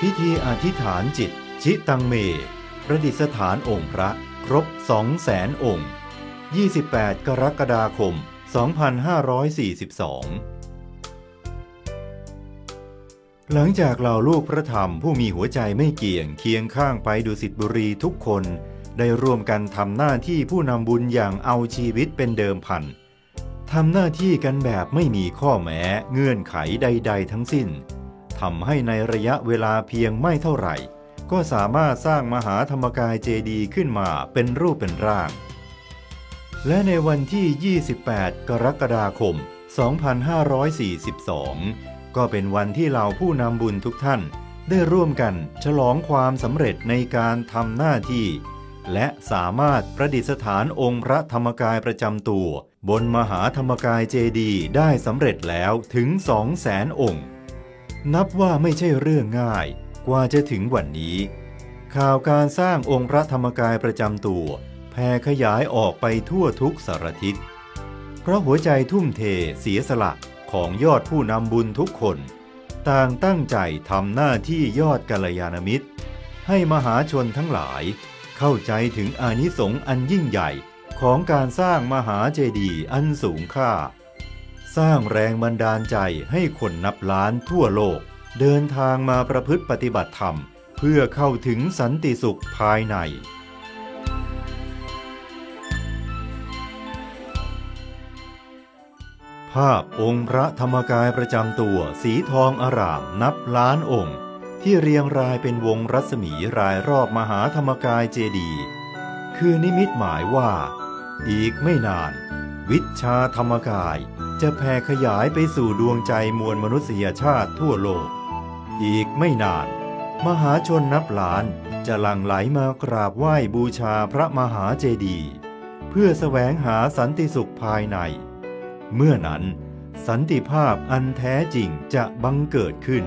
พิธีอธิษฐานจิตชิตังเมประดิษฐานองค์พระครบ 200,000 องค์28 กรกฎาคม 2542 หลังจากเหล่าลูกพระธรรมผู้มีหัวใจไม่เกี่ยงเคียงข้างไปดุสิตบุรีทุกคนได้ร่วมกันทำหน้าที่ผู้นำบุญอย่างเอาชีวิตเป็นเดิมพันทำหน้าที่กันแบบไม่มีข้อแม้เงื่อนไขใดๆทั้งสิ้นทำให้ในระยะเวลาเพียงไม่เท่าไหร่ก็สามารถสร้างมหาธรรมกายเจดีย์ขึ้นมาเป็นรูปเป็นร่างและในวันที่ 28 กรกฎาคม 2542 ก็เป็นวันที่เหล่าผู้นำบุญทุกท่านได้ร่วมกันฉลองความสำเร็จในการทำหน้าที่และสามารถประดิษฐานองค์พระธรรมกายประจำตัวบนมหาธรรมกายเจดีย์ได้สำเร็จแล้วถึง 200,000 องค์นับว่าไม่ใช่เรื่องง่ายกว่าจะถึงวันนี้ข่าวการสร้างองค์พระธรรมกายประจำตัวแผ่ขยายออกไปทั่วทุกสารทิศเพราะหัวใจทุ่มเทเสียสละของยอดผู้นำบุญทุกคนต่างตั้งใจทำหน้าที่ยอดกัลยาณมิตรให้มหาชนทั้งหลายเข้าใจถึงอานิสงส์อันยิ่งใหญ่ของการสร้างมหาเจดีย์อันสูงค่าสร้างแรงบันดาลใจให้คนนับล้านทั่วโลกเดินทางมาประพฤติปฏิบัติธรรมเพื่อเข้าถึงสันติสุขภายในภาพองค์พระธรรมกายประจำตัวสีทองอร่ามนับล้านองค์ที่เรียงรายเป็นวงรัศมีรายรอบมหาธรรมกายเจดีย์คือนิมิตหมายว่าอีกไม่นานวิชาธรรมกายจะแผ่ขยายไปสู่ดวงใจมวลมนุษยชาติทั่วโลกอีกไม่นานมหาชนนับล้านจะหลั่งไหลมากราบไหว้บูชาพระมหาเจดีย์เพื่อแสวงหาสันติสุขภายในเมื่อนั้นสันติภาพอันแท้จริงจะบังเกิดขึ้น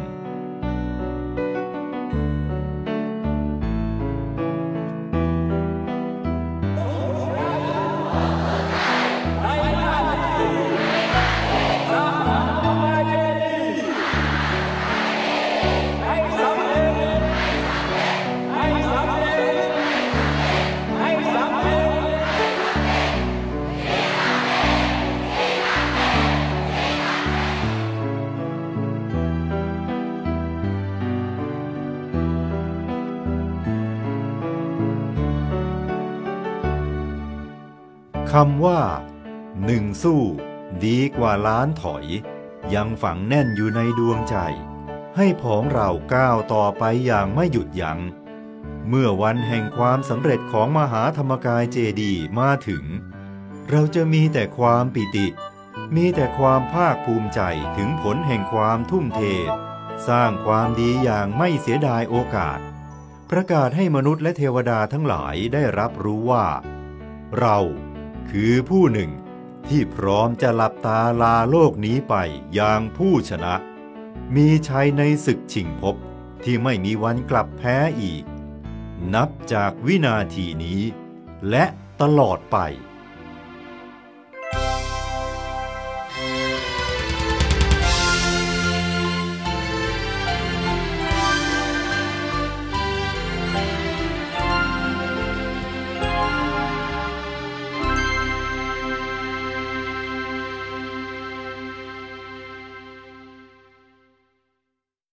คำว่าหนึ่งสู้ดีกว่าล้านถอยยังฝังแน่นอยู่ในดวงใจให้ผองเราก้าวต่อไปอย่างไม่หยุดยัง้งเมื่อวันแห่งความสำเร็จของมหาธรรมกายเจดีย์มาถึงเราจะมีแต่ความปิติมีแต่ความภาคภูมิใจถึงผลแห่งความทุ่มเทสร้างความดีอย่างไม่เสียดายโอกาสประกาศให้มนุษย์และเทวดาทั้งหลายได้รับรู้ว่าเราคือผู้หนึ่งที่พร้อมจะหลับตาลาโลกนี้ไปอย่างผู้ชนะมีชัยในศึกชิงภพที่ไม่มีวันกลับแพ้อีกนับจากวินาทีนี้และตลอดไป